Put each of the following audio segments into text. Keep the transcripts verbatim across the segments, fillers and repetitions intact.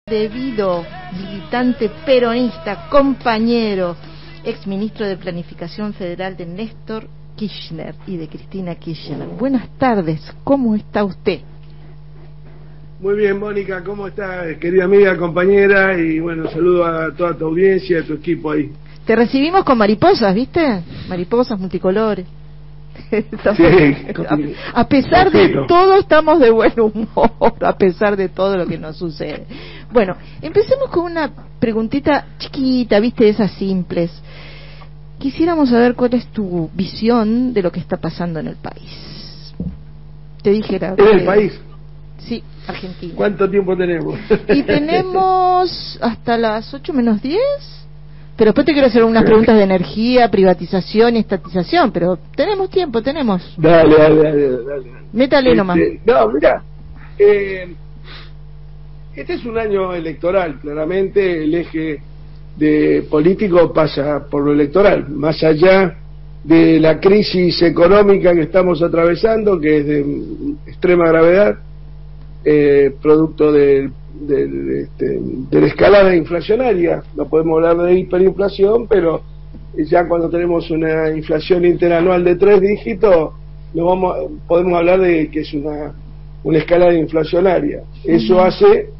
Devido, militante peronista, compañero, ex ministro de Planificación Federal de Néstor Kirchner y de Cristina Kirchner. Buenas tardes, ¿cómo está usted? Muy bien, Mónica, ¿cómo está, querida amiga, compañera? Y bueno, saludo a toda tu audiencia, a tu equipo ahí. Te recibimos con mariposas, ¿viste? Mariposas multicolores. Estamos, sí, a, a pesar de todo estamos de buen humor, a pesar de todo lo que nos sucede. Bueno, empecemos con una preguntita chiquita, viste, de esas simples. Quisiéramos saber cuál es tu visión de lo que está pasando en el país. Te dijera. ¿En el país? Sí, Argentina. ¿Cuánto tiempo tenemos? Y tenemos hasta las ocho menos diez. Pero después te quiero hacer unas preguntas de energía, privatización y estatización, pero tenemos tiempo, tenemos. Dale, dale, dale. dale. Métale este, nomás. No, mira, eh, este es un año electoral, claramente el eje de político pasa por lo electoral, más allá de la crisis económica que estamos atravesando, que es de extrema gravedad, eh, producto del De, de, este, de la escalada inflacionaria. No podemos hablar de hiperinflación, pero ya cuando tenemos una inflación interanual de tres dígitos, no vamos, podemos hablar de que es una, una escalada inflacionaria. Eso hace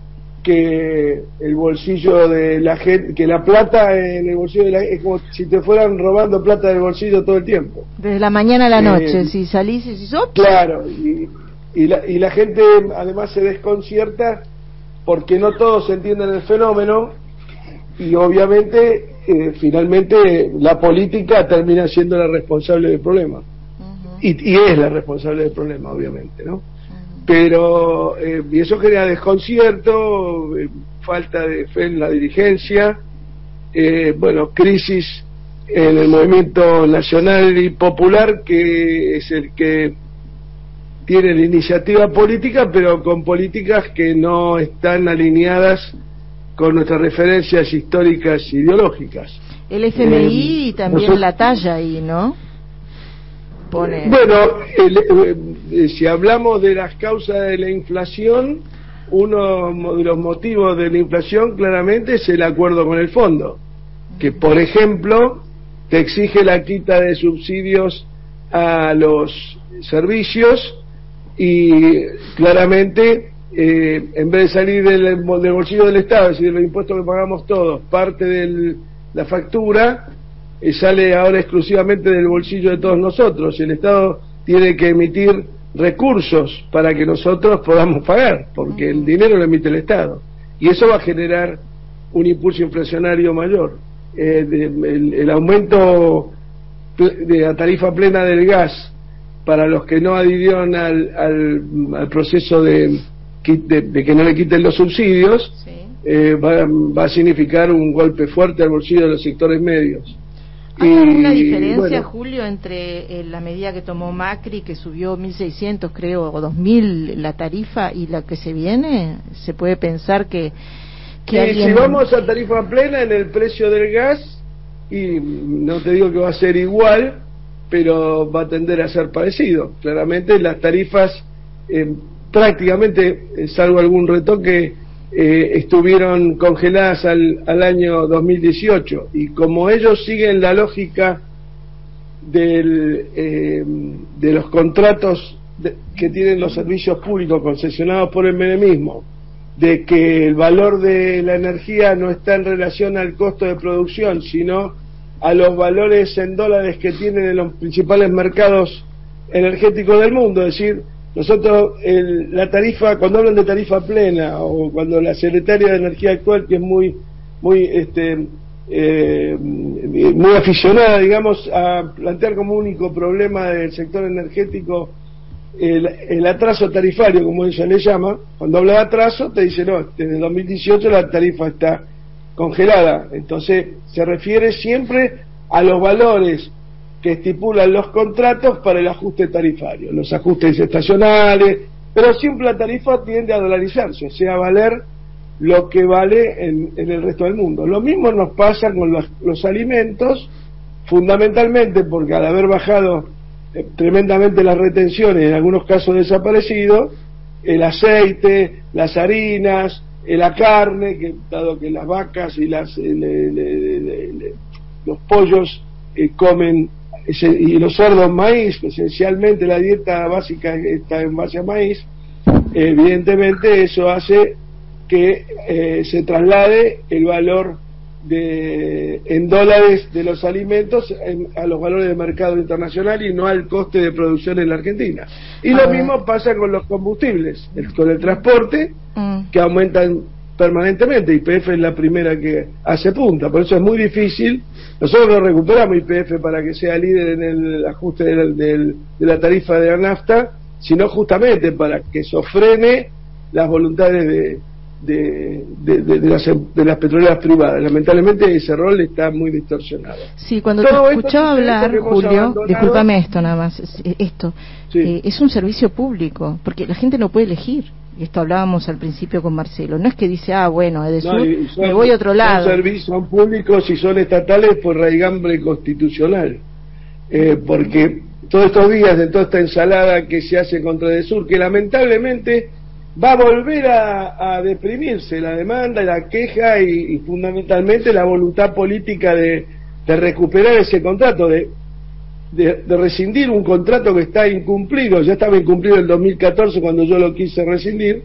que el bolsillo de la gente, que la plata en el bolsillo de la gente, es como si te fueran robando plata del bolsillo todo el tiempo. Desde la mañana a la noche, eh, si salís y si sos... Claro, y, y, la, y la gente además se desconcierta porque no todos entienden el fenómeno y obviamente eh, finalmente la política termina siendo la responsable del problema. Uh-huh. y, y es la responsable del problema, obviamente, ¿no? Uh-huh. Pero eh, y eso genera desconcierto, eh, falta de fe en la dirigencia, eh, bueno, crisis en el movimiento nacional y popular, que es el que tiene la iniciativa política, pero con políticas que no están alineadas con nuestras referencias históricas e ideológicas. El F M I eh, también nosotros, la talla ahí, ¿no? Pone... Bueno, el, eh, si hablamos de las causas de la inflación, uno de los motivos de la inflación claramente es el acuerdo con el fondo, que por ejemplo te exige la quita de subsidios a los servicios, y claramente eh, en vez de salir del, del bolsillo del Estado, es decir, los impuestos que pagamos todos, parte de la factura eh, sale ahora exclusivamente del bolsillo de todos nosotros. El Estado tiene que emitir recursos para que nosotros podamos pagar, porque el dinero lo emite el Estado, y eso va a generar un impulso inflacionario mayor. Eh, de, el, el aumento de la tarifa plena del gas para los que no adhirieron al, al, al proceso de, de, de que no le quiten los subsidios, sí. eh, va, va a significar un golpe fuerte al bolsillo de los sectores medios. ¿Hay y, alguna diferencia, bueno, Julio, entre eh, la medida que tomó Macri, que subió mil seiscientos, creo, o dos mil la tarifa, y la que se viene? ¿Se puede pensar que, que sí, alguien... Si vamos a tarifa plena en el precio del gas, y no te digo que va a ser igual, pero va a tender a ser parecido. Claramente las tarifas eh, prácticamente, eh, salvo algún retoque, eh, estuvieron congeladas al, al año dos mil dieciocho, y como ellos siguen la lógica del, eh, de los contratos de, que tienen los servicios públicos concesionados por el menemismo, de que el valor de la energía no está en relación al costo de producción, sino a los valores en dólares que tienen en los principales mercados energéticos del mundo. Es decir, nosotros el, la tarifa, cuando hablan de tarifa plena, o cuando la secretaria de Energía actual, que es muy muy este eh, muy aficionada, digamos, a plantear como único problema del sector energético el, el atraso tarifario, como ella le llama, cuando habla de atraso te dice, no, desde dos mil dieciocho la tarifa está congelada. Entonces se refiere siempre a los valores que estipulan los contratos para el ajuste tarifario, los ajustes estacionales, pero siempre la tarifa tiende a dolarizarse, o sea, a valer lo que vale en, en el resto del mundo. Lo mismo nos pasa con los, los alimentos, fundamentalmente porque al haber bajado eh, tremendamente las retenciones, en algunos casos desaparecido, el aceite, las harinas, eh, la carne, que dado que las vacas y las eh, le, le, le, le, los pollos eh, comen ese, y los cerdos maíz, esencialmente la dieta básica está en base a maíz, eh, evidentemente eso hace que eh, se traslade el valor de en dólares de los alimentos en, a los valores de mercado internacional y no al coste de producción en la Argentina. Y ah. lo mismo pasa con los combustibles, el, con el transporte, mm. que aumentan permanentemente. Y P F es la primera que hace punta, por eso es muy difícil. Nosotros no recuperamos Y P F para que sea líder en el ajuste del, del, de la tarifa de la nafta, sino justamente para que sofrene las voluntades de De, de, de, de, las, de las petroleras privadas. Lamentablemente ese rol está muy distorsionado. Sí, cuando Todo te escuchaba hablar, Julio, discúlpame esto nada más, esto sí. eh, es un servicio público, porque la gente no puede elegir. Esto hablábamos al principio con Marcelo. No es que dice, ah, bueno, Edesur, no, son, me voy a otro lado. Son servicios son públicos y son estatales por raigambre constitucional. Eh, porque todos estos días de toda esta ensalada que se hace contra Edesur, que lamentablemente va a volver a, a deprimirse la demanda y la queja y, y fundamentalmente la voluntad política de, de recuperar ese contrato, de, de, de rescindir un contrato que está incumplido. Ya estaba incumplido en el dos mil catorce cuando yo lo quise rescindir.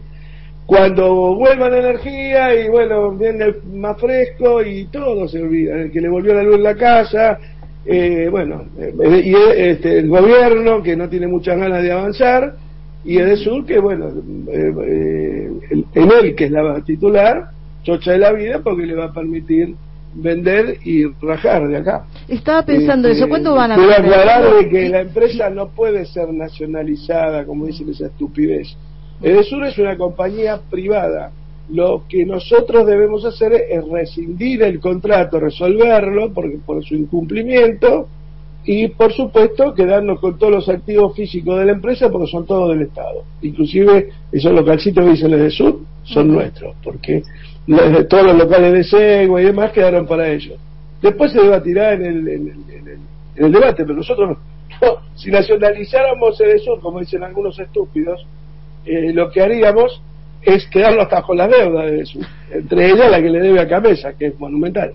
Cuando vuelva la energía y bueno, viene el más fresco y todo se olvida, el que le volvió la luz en la casa, eh, bueno, eh, y este, el gobierno que no tiene muchas ganas de avanzar, y Edesur que bueno, eh, eh, en él que es la titular, chocha de la vida porque le va a permitir vender y rajar de acá. Estaba pensando este, eso, ¿cuándo van a quiero aclarar de que la empresa no puede ser nacionalizada, como dicen esa estupidez. Edesur es una compañía privada. Lo que nosotros debemos hacer es rescindir el contrato, resolverlo porque por su incumplimiento, y por supuesto quedarnos con todos los activos físicos de la empresa porque son todos del Estado, inclusive esos localcitos que dicen Edesur son uh-huh. nuestros, porque los, todos los locales de Segua y demás quedaron para ellos. Después se debatirá en el, en el, en el, en el debate, pero nosotros no, si nacionalizáramos Edesur, como dicen algunos estúpidos, eh, lo que haríamos es quedarnos hasta con las deudas de Edesur, entre ellas la que le debe a Cabeza, que es monumental.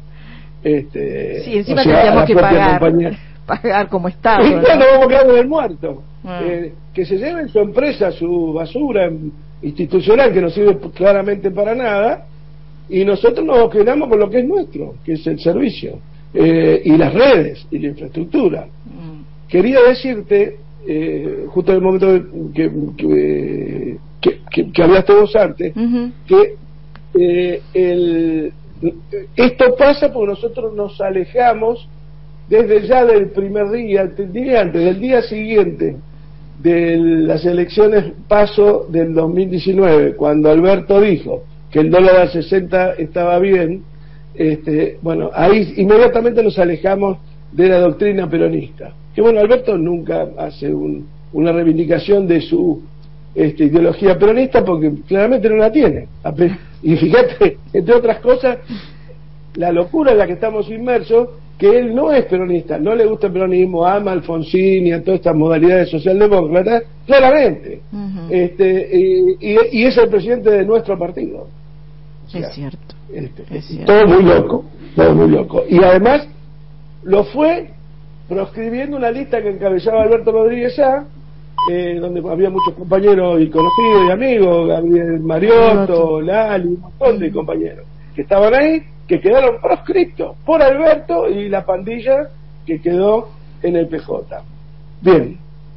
Este, sí, encima o sea, tendríamos que pagar compañía. pagar como Estado. Y bueno, ¿no? Vamos a quedar del muerto. Ah. Eh, que se lleven su empresa, su basura institucional, que no sirve claramente para nada, y nosotros nos quedamos con lo que es nuestro, que es el servicio, eh, y las redes, y la infraestructura. Mm. Quería decirte, eh, justo en el momento que, que, que, que, que hablaste vos antes, uh-huh. que eh, el, esto pasa porque nosotros nos alejamos desde ya del primer día, diría antes, del día siguiente de las elecciones paso del dos mil diecinueve, cuando Alberto dijo que el dólar a sesenta estaba bien, este, bueno, ahí inmediatamente nos alejamos de la doctrina peronista. Que bueno, Alberto nunca hace un, una reivindicación de su este, ideología peronista porque claramente no la tiene. Y fíjate, entre otras cosas, la locura en la que estamos inmersos, que él no es peronista, no le gusta el peronismo, ama a Alfonsín y a todas estas modalidades socialdemócratas, claramente. Uh-huh. este, y, y, y es el presidente de nuestro partido. O sea, es cierto. Este, es cierto. Todo muy loco, todo muy loco. Y además lo fue proscribiendo una lista que encabezaba Alberto Rodríguez A, eh, donde había muchos compañeros y conocidos y amigos, Gabriel Mariotto, Lali, un montón de compañeros que estaban ahí, que quedaron proscriptos por Alberto y la pandilla que quedó en el P J. Bien,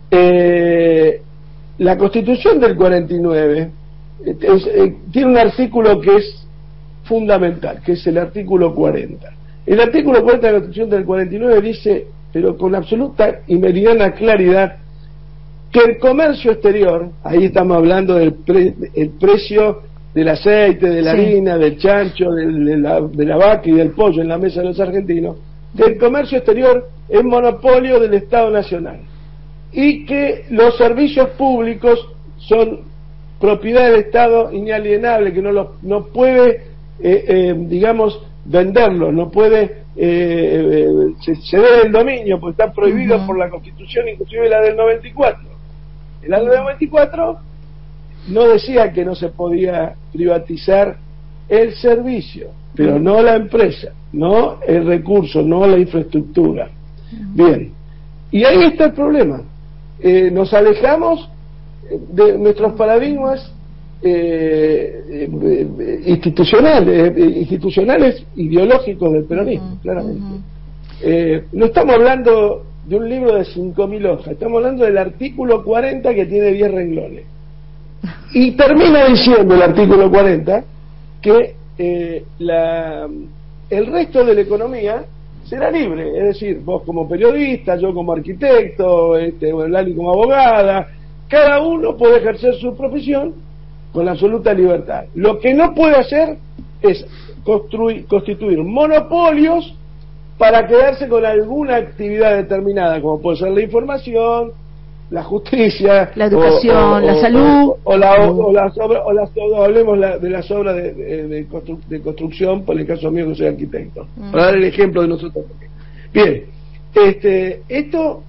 eh, la Constitución del cuarenta y nueve es, eh, tiene un artículo que es fundamental, que es el artículo cuarenta. El artículo cuarenta de la Constitución del cuarenta y nueve dice, pero con absoluta y meridiana claridad, que el comercio exterior, ahí estamos hablando del pre, el precio del aceite, de la sí. harina, del chancho, del, de, la, de la vaca y del pollo en la mesa de los argentinos, que el comercio exterior es monopolio del Estado Nacional y que los servicios públicos son propiedad del Estado inalienable, que no, lo, no puede, eh, eh, digamos, venderlo, no puede eh, eh, ceder el dominio, porque está prohibido uh-huh. por la Constitución, inclusive la del noventa y cuatro. La del noventa y cuatro no decía que no se podía privatizar el servicio, pero no la empresa, no el recurso, no la infraestructura. Bien, y ahí está el problema. Eh, nos alejamos de nuestros paradigmas eh, eh, institucionales, eh, institucionales ideológicos del peronismo, claramente. Eh, no estamos hablando de un libro de cinco mil hojas, estamos hablando del artículo cuarenta que tiene diez renglones. Y termina diciendo el artículo cuarenta que eh, la, el resto de la economía será libre, es decir, vos como periodista, yo como arquitecto, este, Lali como abogada, cada uno puede ejercer su profesión con absoluta libertad. Lo que no puede hacer es construir, constituir monopolios para quedarse con alguna actividad determinada, como puede ser la información, la justicia, la educación, o, o, la o, salud, o, o, la, o, o las obras, o las, o hablemos la, de las obras de, de, de, constru, de construcción, por el caso mío que soy arquitecto, mm. para dar el ejemplo de nosotros. Bien, este, esto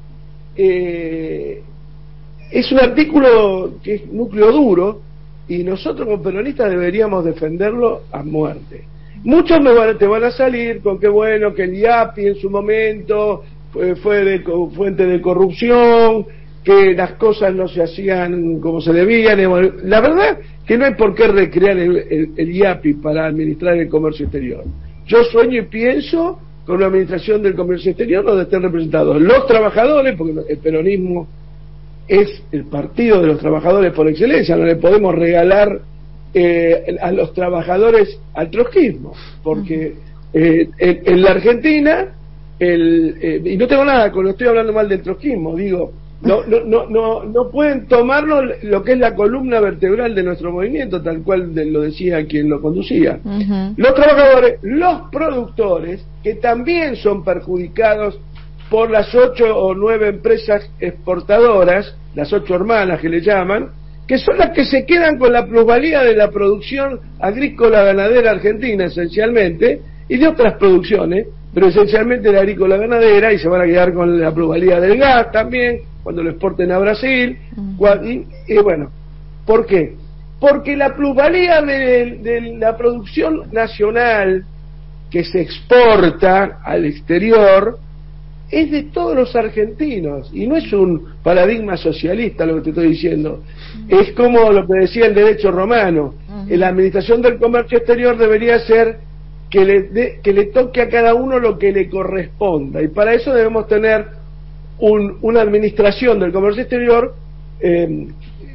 eh, es un artículo que es núcleo duro y nosotros como peronistas deberíamos defenderlo a muerte. Muchos me van, te van a salir con que bueno, que el I A P I en su momento fue, fue de, fuente de corrupción, que las cosas no se hacían como se debían. La verdad que no hay por qué recrear el, el, el I A P I para administrar el comercio exterior. Yo sueño y pienso con una administración del comercio exterior donde estén representados los trabajadores, porque el peronismo es el partido de los trabajadores por excelencia, no le podemos regalar eh, a los trabajadores al trotskismo, porque eh, en, en la Argentina, el, eh, y no tengo nada con lo estoy hablando mal del trotskismo, digo, no, no, no, no, no pueden tomarlo lo que es la columna vertebral de nuestro movimiento, tal cual de, lo decía quien lo conducía. Uh-huh. Los trabajadores, los productores, que también son perjudicados por las ocho o nueve empresas exportadoras, las ocho hermanas que le llaman, que son las que se quedan con la plusvalía de la producción agrícola ganadera argentina esencialmente, y de otras producciones, pero esencialmente la agrícola ganadera, y se van a quedar con la plusvalía del gas también, cuando lo exporten a Brasil. Uh-huh. y, y bueno, ¿por qué? Porque la plusvalía de, de la producción nacional que se exporta al exterior es de todos los argentinos, y no es un paradigma socialista lo que te estoy diciendo, uh-huh. es como lo que decía el derecho romano. Uh-huh. La administración del comercio exterior debería ser que le, de, que le toque a cada uno lo que le corresponda, y para eso debemos tener un, una administración del comercio exterior eh,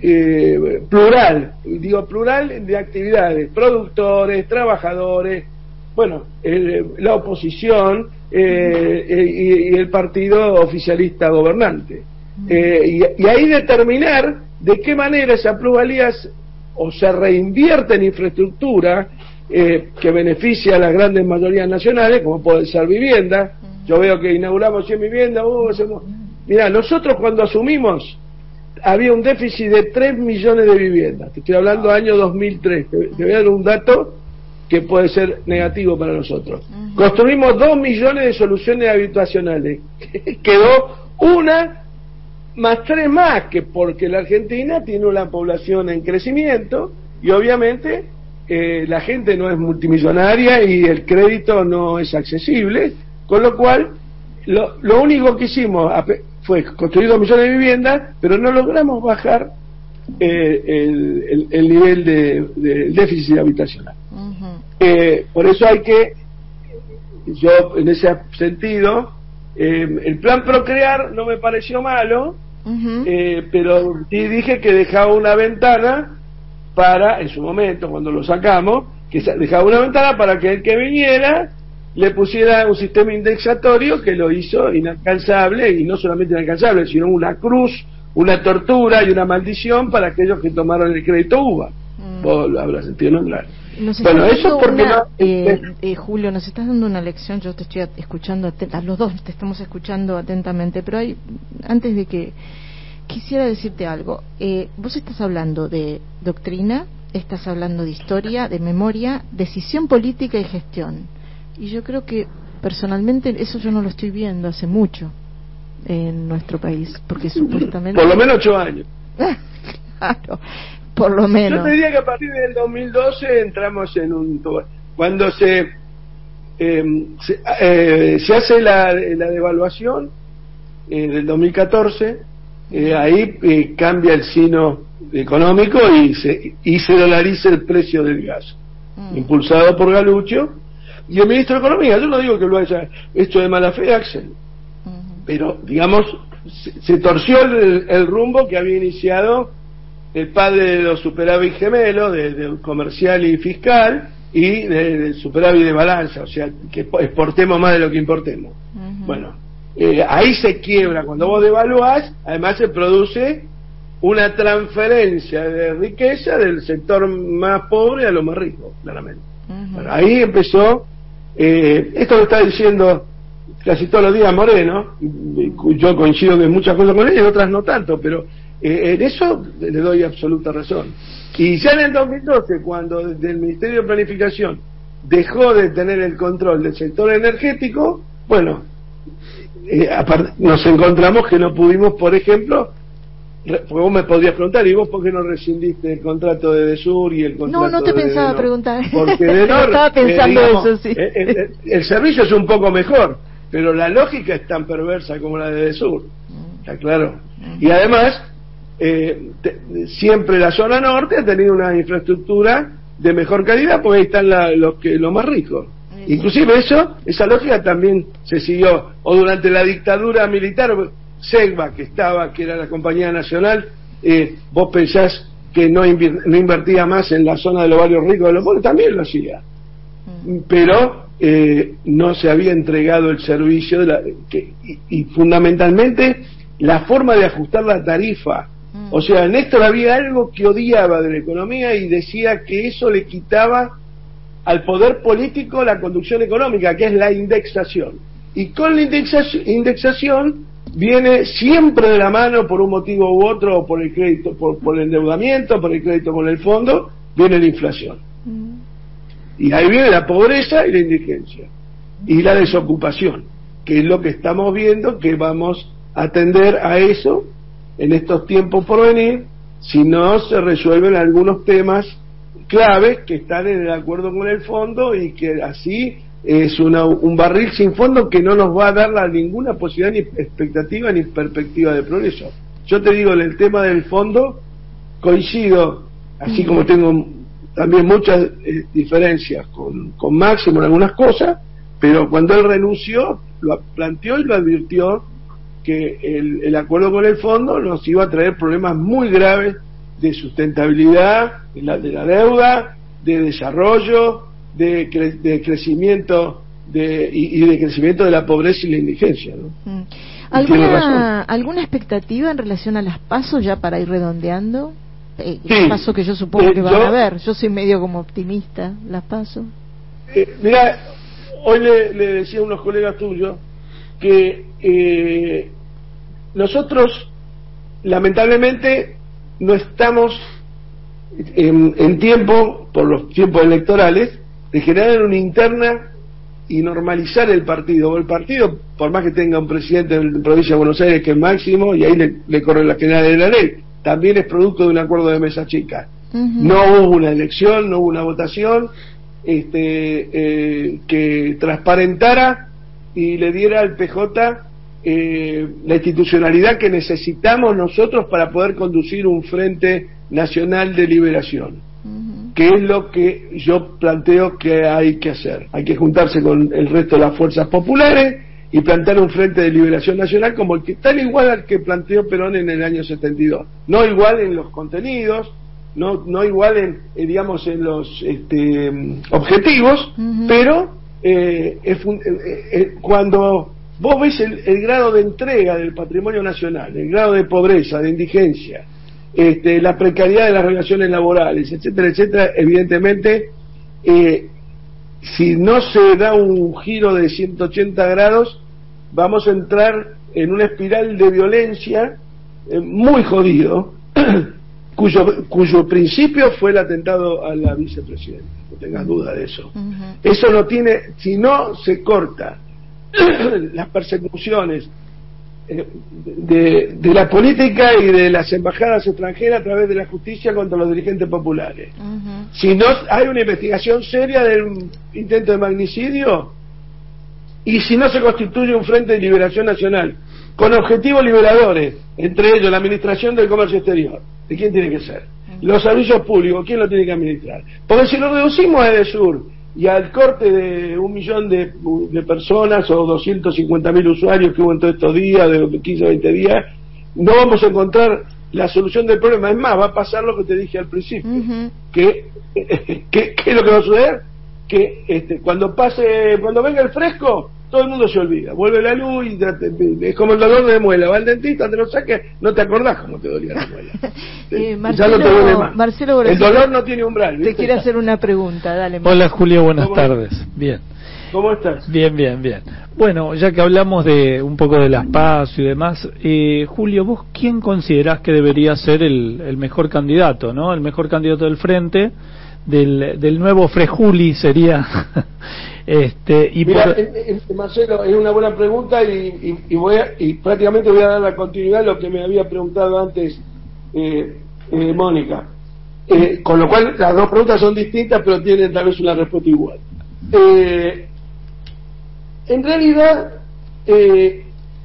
eh, plural, digo plural de actividades, productores, trabajadores, bueno, eh, la oposición eh, eh, y, y el partido oficialista gobernante, eh, y, y ahí determinar de qué manera esa plusvalía o se reinvierte en infraestructura eh, que beneficia a las grandes mayorías nacionales, como puede ser vivienda. Yo veo que inauguramos cien viviendas, uh, hacemos... Mirá, nosotros cuando asumimos había un déficit de tres millones de viviendas, te estoy hablando año dos mil tres, te, te voy a dar un dato que puede ser negativo para nosotros. Uh-huh. Construimos dos millones de soluciones habitacionales, quedó una más tres más, que porque la Argentina tiene una población en crecimiento y obviamente eh, la gente no es multimillonaria y el crédito no es accesible, con lo cual lo, lo único que hicimos fue construir dos millones de viviendas, pero no logramos bajar eh, el, el, el nivel de, de déficit habitacional. Uh-huh. eh, por eso hay que, yo en ese sentido, eh, el plan Procrear no me pareció malo, uh-huh. eh, pero sí dije que dejaba una ventana para, en su momento cuando lo sacamos, que dejaba una ventana para que el que viniera le pusiera un sistema indexatorio que lo hizo inalcanzable, y no solamente inalcanzable, sino una cruz, una tortura y una maldición para aquellos que tomaron el crédito U V A. Mm. Vos lo habrás sentido, claro. Bueno, eso es porque una, no, eh, eh, Julio, nos estás dando una lección. Yo te estoy escuchando atenta, los dos te estamos escuchando atentamente, pero hay, antes de que quisiera decirte algo. Eh, vos estás hablando de doctrina, estás hablando de historia, de memoria, decisión política y gestión. Y yo creo que personalmente eso yo no lo estoy viendo hace mucho en nuestro país, porque supuestamente... Por lo menos ocho años. Claro. por lo menos. Yo te diría que a partir del dos mil doce entramos en un... Cuando se eh, se, eh, se hace la, la devaluación eh, del dos mil catorce, eh, ahí eh, cambia el signo económico y se, y se dolariza el precio del gas, mm. impulsado por Galuccio y el ministro de Economía. Yo no digo que lo haya hecho de mala fe, Axel, mm. pero digamos se, se torció el, el rumbo que había iniciado el padre de los superávit gemelos, de, de comercial y fiscal, y del superávit de balanza, o sea, que exportemos más de lo que importemos. Uh-huh. Bueno, eh, ahí se quiebra. Cuando vos devaluás, además se produce una transferencia de riqueza del sector más pobre a lo más rico, claramente. Uh-huh. Bueno, ahí empezó, eh, esto lo está diciendo casi todos los días Moreno, yo coincido en muchas cosas con él, en otras no tanto, pero eh, en eso le doy absoluta razón. Y ya en el dos mil doce, cuando desde el Ministerio de Planificación dejó de tener el control del sector energético, bueno, eh, apart- nos encontramos que no pudimos, por ejemplo, re- porque vos me podrías preguntar, ¿y vos por qué no rescindiste el contrato de Edesur y el contrato de... No, no te de pensaba Denor? preguntar. Porque Denor, estaba pensando eh, digamos, eso, sí. El, el, el servicio es un poco mejor, pero la lógica es tan perversa como la de Edesur, está claro. Y además... Eh, te, siempre la zona norte ha tenido una infraestructura de mejor calidad porque ahí están la, los que los más ricos. Sí. Inclusive eso, esa lógica también se siguió, o durante la dictadura militar, Segba, que estaba, que era la compañía nacional, eh, vos pensás que no, invir, no invertía más en la zona de los barrios ricos de los pobres, también lo hacía, mm. pero eh, no se había entregado el servicio de la, que, y, y fundamentalmente la forma de ajustar la tarifa. O sea, Néstor había algo que odiaba de la economía y decía que eso le quitaba al poder político la conducción económica, que es la indexación. Y con la indexación, indexación viene siempre de la mano, por un motivo u otro, por el crédito, por, por el endeudamiento, por el crédito con el fondo, viene la inflación. Mm. Y ahí viene la pobreza y la indigencia. Y la desocupación, que es lo que estamos viendo, que vamos a atender a eso en estos tiempos por venir, si no se resuelven algunos temas claves que están en el acuerdo con el fondo, y que así es una, un barril sin fondo que no nos va a dar la, ninguna posibilidad, ni expectativa, ni perspectiva de progreso. Yo te digo, en el tema del fondo coincido, así como tengo también muchas eh, diferencias con, con Máximo en algunas cosas, pero cuando él renunció, lo planteó y lo advirtió, que el, el acuerdo con el fondo nos iba a traer problemas muy graves de sustentabilidad, de la, de la deuda, de desarrollo, de, cre, de crecimiento de, y, y de crecimiento de la pobreza y la indigencia, ¿no? Mm. ¿Alguna, ¿Alguna expectativa en relación a las PASO ya para ir redondeando? Eh, sí. PASO que yo supongo eh, que van yo, a ver. Yo soy medio como optimista, las PASO. Eh, mira, hoy le, le decía a unos colegas tuyos que eh, nosotros lamentablemente no estamos en, en tiempo, por los tiempos electorales, de generar una interna y normalizar el partido. El partido, por más que tenga un presidente en la provincia de Buenos Aires que es Máximo, y ahí le, le corre la general de la ley, también es producto de un acuerdo de mesa chica. Uh-huh. No hubo una elección, no hubo una votación este, eh, que transparentara y le diera al P J eh, la institucionalidad que necesitamos nosotros para poder conducir un frente nacional de liberación, uh-huh. que es lo que yo planteo que hay que hacer. Hay que juntarse con el resto de las fuerzas populares y plantear un frente de liberación nacional como el que tal igual al que planteó Perón en el año setenta y dos, no igual en los contenidos, no no igual en eh, digamos en los este, objetivos, uh-huh. pero eh, es, eh, eh, cuando vos ves el, el grado de entrega del patrimonio nacional, el grado de pobreza, de indigencia, este, la precariedad de las relaciones laborales, etcétera, etcétera, evidentemente eh, si no se da un giro de ciento ochenta grados, vamos a entrar en una espiral de violencia eh, muy jodido, cuyo, cuyo principio fue el atentado a la vicepresidenta, no tengas duda de eso. Uh-huh. Eso no tiene, si no se corta las persecuciones eh, de, de la política y de las embajadas extranjeras a través de la justicia contra los dirigentes populares. Uh-huh. Si no hay una investigación seria del intento de magnicidio, y si no se constituye un frente de liberación nacional con objetivos liberadores, entre ellos la administración del comercio exterior, ¿de quién tiene que ser? Uh-huh. Los servicios públicos, ¿quién lo tiene que administrar? Porque si lo reducimos a EDESUR y al corte de un millón de, de personas o doscientos cincuenta mil usuarios que hubo en todos estos días, de quince a veinte días, no vamos a encontrar la solución del problema. Es más, va a pasar lo que te dije al principio. Uh-huh. que, que, ¿Qué es lo que va a suceder? Que este, cuando pase, cuando venga el fresco, todo el mundo se olvida, vuelve la luz y ya te, es como el dolor de muela, va al dentista, te lo saques, no te acordás cómo te dolía la muela. eh, Marcelo, ya no te duele más. Marcelo, el dolor no tiene umbral, ¿viste? Te quiere hacer una pregunta, dale. Marcelo. Hola Julio, buenas tardes. Es? Bien. ¿Cómo estás? Bien, bien, bien. Bueno, ya que hablamos de un poco de las PASO y demás, eh, Julio, ¿vos quién considerás que debería ser el, el mejor candidato, no? El mejor candidato del frente, del, del nuevo Frejuli sería... Este, y Mira, por... eh, eh, Marcelo, es una buena pregunta y, y, y, voy a, y prácticamente voy a dar la continuidad a lo que me había preguntado antes eh, eh, Mónica. Eh, con lo cual, las dos preguntas son distintas, pero tienen tal vez una respuesta igual. Eh, en realidad, eh,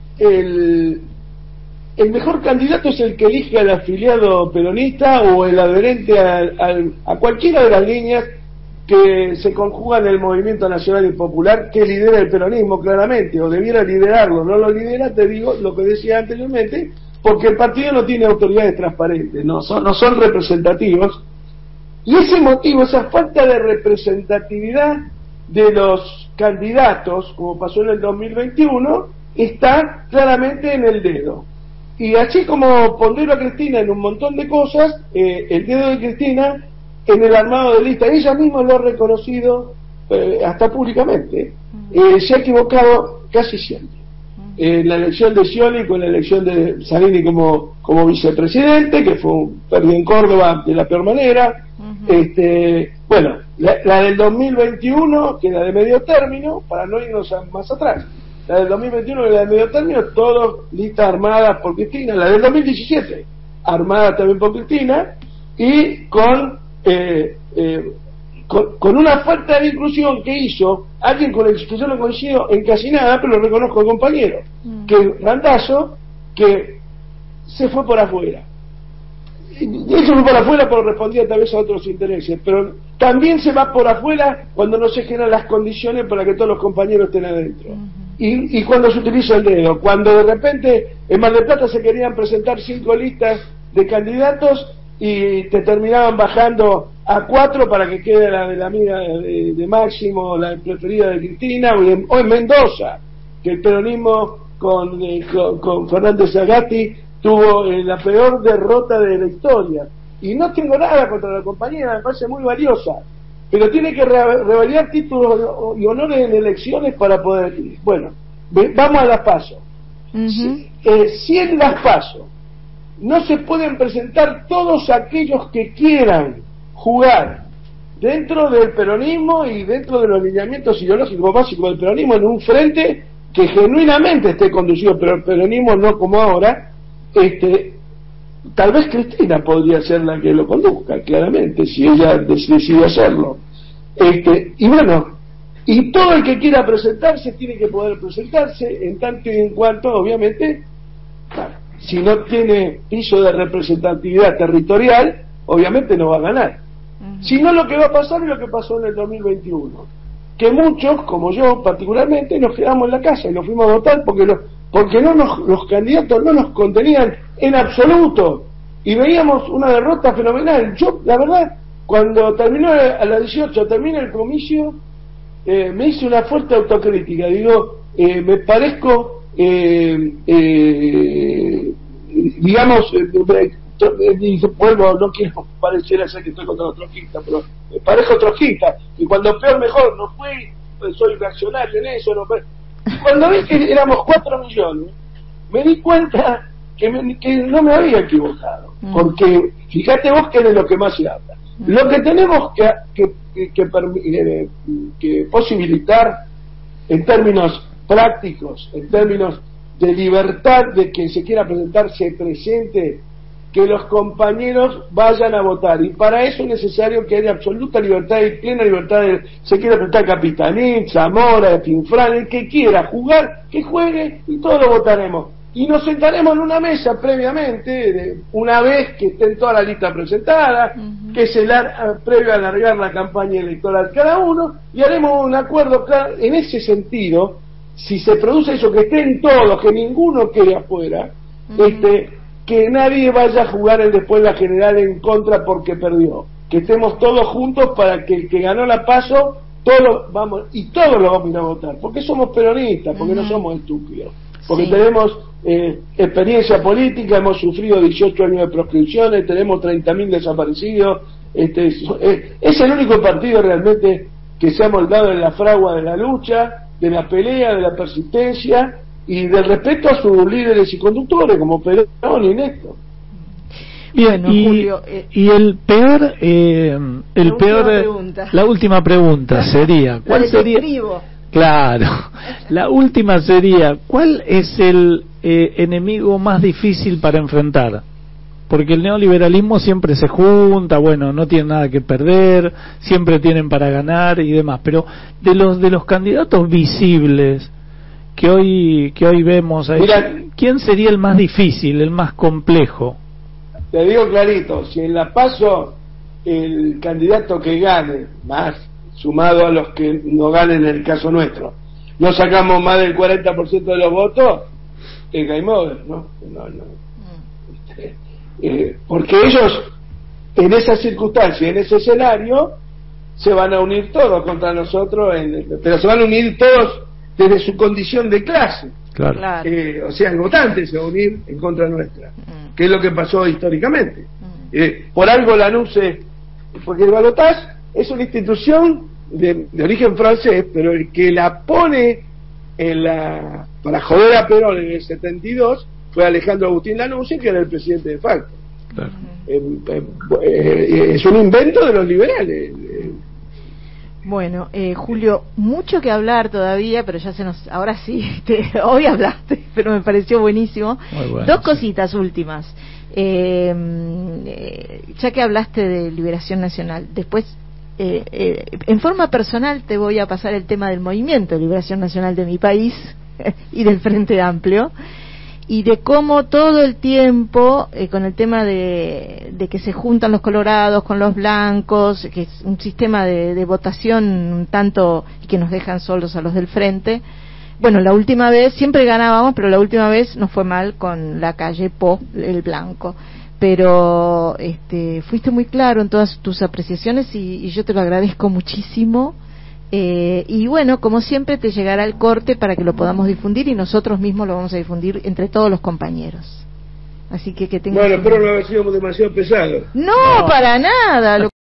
el, el mejor candidato es el que elige al afiliado peronista o el adherente a, a, a cualquiera de las líneas que se conjuga en el movimiento nacional y popular que lidera el peronismo claramente, o debiera liderarlo. No lo lidera, te digo lo que decía anteriormente, porque el partido no tiene autoridades transparentes, no son, no son representativos, y ese motivo, esa falta de representatividad de los candidatos, como pasó en el dos mil veintiuno, está claramente en el dedo. Y así como pondero a Cristina en un montón de cosas, eh, el dedo de Cristina en el armado de lista, ella misma lo ha reconocido eh, hasta públicamente, eh, se ha equivocado casi siempre. En eh, la elección de Scioli, con la elección de Zanini como, como vicepresidente, que fue un perdió en Córdoba de la peor manera. Uh-huh. este Bueno, la, la del dos mil veintiuno, que es la de medio término, para no irnos a, más atrás, la del dos mil veintiuno, que es la de medio término, todos listas armadas por Cristina. La del dos mil diecisiete, armada también por Cristina, y con Eh, eh, con, con una falta de inclusión que hizo alguien con el que yo no coincido en casi nada, pero lo reconozco al compañero, mm. que Randazzo, que se fue por afuera. Él se fue por afuera porque respondía tal vez a otros intereses, pero también se va por afuera cuando no se generan las condiciones para que todos los compañeros estén adentro. Mm-hmm. y, y cuando se utiliza el dedo, cuando de repente en Mar del Plata se querían presentar cinco listas de candidatos y te terminaban bajando a cuatro para que quede la de la amiga de, de Máximo, la preferida de Cristina, o en, o en Mendoza, que el peronismo con, eh, con, con Fernández Zagatti tuvo eh, la peor derrota de la historia. Y no tengo nada contra la compañera, me parece muy valiosa, pero tiene que re- revalidar títulos y honores en elecciones para poder... Bueno, ve, vamos a las PASO. Uh-huh. Si, eh, si en las PASO no se pueden presentar todos aquellos que quieran jugar dentro del peronismo y dentro de los lineamientos ideológicos básicos del peronismo en un frente que genuinamente esté conducido por el peronismo, no como ahora, este, tal vez Cristina podría ser la que lo conduzca, claramente, si ella decide hacerlo. Este, y bueno, y todo el que quiera presentarse tiene que poder presentarse, en tanto y en cuanto, obviamente, claro, si no tiene piso de representatividad territorial, obviamente no va a ganar. Uh-huh. Si no, lo que va a pasar es lo que pasó en el dos mil veintiuno, que muchos, como yo particularmente, nos quedamos en la casa y nos fuimos a votar porque los, porque no nos, los candidatos no nos contenían en absoluto y veíamos una derrota fenomenal. Yo, la verdad, cuando terminó a las dieciocho, termina el comicio, eh, me hice una fuerte autocrítica. Digo, eh, me parezco Eh, eh, digamos, eh, eh, vuelvo, no quiero parecer ser que estoy contra los trotskistas, pero me parezco trotskista, y cuando peor mejor no fui, pues soy reaccionario en eso, no, cuando vi que éramos cuatro millones, me di cuenta que, me, que no me había equivocado, mm. porque fíjate vos que es de lo que más se habla. Mm. Lo que tenemos que, que, que, que, que, que posibilitar en términos prácticos, en términos de libertad de quien se quiera presentar se presente, que los compañeros vayan a votar, y para eso es necesario que haya absoluta libertad y plena libertad de, se quiera presentar Capitanín, Zamora, Finfrán, el que quiera jugar, que juegue, y todos lo votaremos. Y nos sentaremos en una mesa previamente, de, una vez que estén todas las listas presentadas, uh-huh. que se lar, previo a alargar la campaña electoral cada uno, y haremos un acuerdo claro. En ese sentido, si se produce eso, que estén todos, que ninguno quede afuera, uh-huh. este, que nadie vaya a jugar el después la general en contra porque perdió, que estemos todos juntos para que el que ganó la PASO, todos vamos, y todos lo vamos a ir a votar, porque somos peronistas, porque uh-huh. no somos estúpidos, porque sí. tenemos eh, experiencia política, hemos sufrido dieciocho años de proscripciones, tenemos treinta mil desaparecidos, este, es, es el único partido realmente que se ha moldado en la fragua de la lucha, de la pelea, de la persistencia y del respeto a sus líderes y conductores como Perón y Néstor. Bien, bueno, y, Julio, eh, y el peor, eh, el la peor, última la última pregunta sería, ¿cuál sería? Escribo. Claro, la última sería, ¿cuál es el eh, enemigo más difícil para enfrentar? Porque el neoliberalismo siempre se junta, bueno, no tienen nada que perder, siempre tienen para ganar y demás, pero de los de los candidatos visibles que hoy que hoy vemos ahí, Mira, ¿quién sería el más difícil, el más complejo? Te digo clarito, si en la PASO el candidato que gane, más sumado a los que no ganen en el caso nuestro, no sacamos más del cuarenta por ciento de los votos, es game over, ¿no? no, no. Este, eh, porque ellos, en esas circunstancias, en ese escenario, se van a unir todos contra nosotros, en, pero se van a unir todos desde su condición de clase. Claro. Eh, o sea, el votante se va a unir en contra nuestra, mm. que es lo que pasó históricamente. Mm. Eh, por algo la NUCE, porque el balotaje es una institución de, de origen francés, pero el que la pone en la para joder a Perón en el setenta y dos fue Alejandro Agustín Lanusse, que era el presidente de facto. Claro. Eh, eh, eh, es un invento de los liberales. Bueno, eh, Julio, mucho que hablar todavía, pero ya se nos, ahora sí, te, hoy hablaste, pero me pareció buenísimo. Bueno, Dos cositas últimas. Eh, eh, ya que hablaste de Liberación Nacional, después, eh, eh, en forma personal te voy a pasar el tema del movimiento de Liberación Nacional de mi país y del Frente Amplio, y de cómo todo el tiempo, eh, con el tema de, de que se juntan los colorados con los blancos, que es un sistema de, de votación un tanto, y que nos dejan solos a los del frente. Bueno, la última vez, siempre ganábamos, pero la última vez nos fue mal con la calle Po, el blanco. Pero este, fuiste muy claro en todas tus apreciaciones y, y yo te lo agradezco muchísimo. Eh, y bueno, como siempre te llegará el corte para que lo podamos difundir y nosotros mismos lo vamos a difundir entre todos los compañeros. Así que que tengas... Bueno, espero no haber sido demasiado pesado. No, no. Para nada. Lo